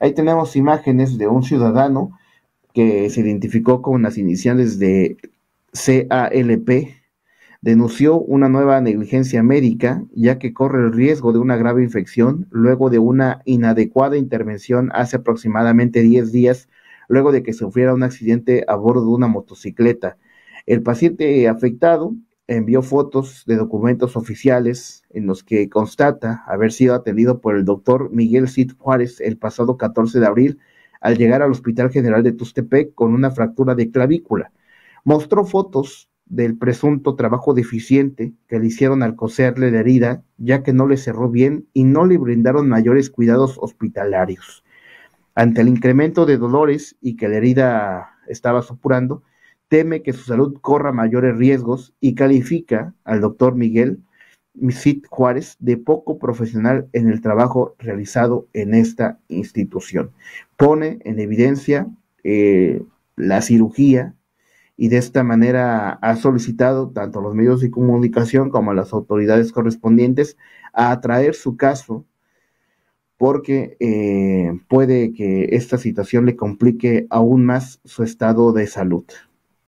Ahí tenemos imágenes de un ciudadano que se identificó con las iniciales de CALP, denunció una nueva negligencia médica, ya que corre el riesgo de una grave infección luego de una inadecuada intervención hace aproximadamente 10 días, luego de que sufriera un accidente a bordo de una motocicleta. El paciente afectado envió fotos de documentos oficiales en los que constata haber sido atendido por el doctor Miguel Cid Juárez el pasado 14 de abril al llegar al Hospital General de Tustepec con una fractura de clavícula. Mostró fotos del presunto trabajo deficiente que le hicieron al coserle la herida, ya que no le cerró bien y no le brindaron mayores cuidados hospitalarios. Ante el incremento de dolores y que la herida estaba supurando, teme que su salud corra mayores riesgos y califica al doctor Miguel Cid Juárez de poco profesional en el trabajo realizado en esta institución. Pone en evidencia la cirugía y de esta manera ha solicitado tanto a los medios de comunicación como a las autoridades correspondientes a atraer su caso porque puede que esta situación le complique aún más su estado de salud.